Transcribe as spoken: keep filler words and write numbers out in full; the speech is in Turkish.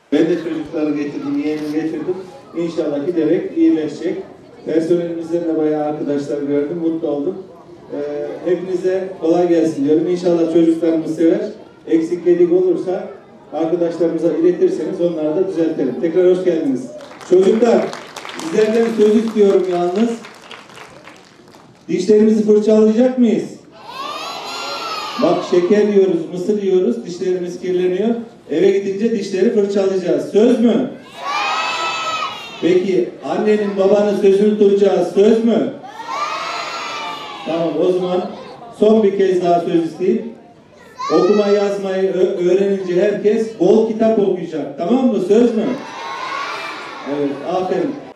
Ben de çocukları getirdim, yeğenimi getirdim. İnşallah giderek iyileşecek. Personelimizden de bayağı arkadaşlar gördüm, mutlu oldum. Ee, hepinize kolay gelsin diyorum. İnşallah çocuklarımız sever. Eksik gedik olursa arkadaşlarımıza iletirseniz onları da düzeltelim. Tekrar hoş geldiniz. Çocuklar, sizlerden söz istiyorum yalnız. Dişlerimizi fırçalayacak mıyız? Bak şeker yiyoruz, mısır yiyoruz, dişlerimiz kirleniyor. Eve gidince dişleri fırçalayacağız. Söz mü? Söz! Peki annenin babanın sözünü tutacağız. Söz mü? Söz! Tamam, o zaman son bir kez daha söz isteyeyim. Okuma yazmayı öğrenince herkes bol kitap okuyacak. Tamam mı? Söz mü? Evet, aferin.